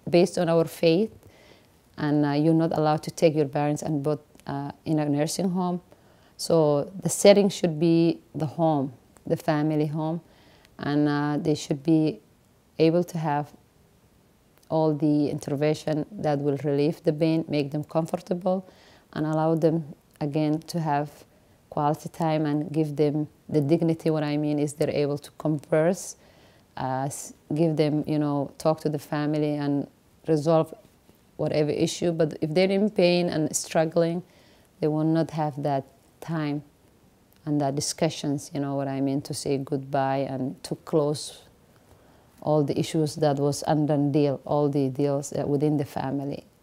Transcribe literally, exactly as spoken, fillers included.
based on our faith, and uh, you're not allowed to take your parents and put uh, in a nursing home. So the setting should be the home, the family home, and uh, they should be able to have all the intervention that will relieve the pain, make them comfortable, and allow them, again, to have quality time and give them the dignity. What I mean is they're able to converse, uh, give them, you know, talk to the family and resolve whatever issue. But if they're in pain and struggling, they will not have that time and that discussions, you know what I mean, to say goodbye and to close all the issues that was under deal, all the deals uh, within the family.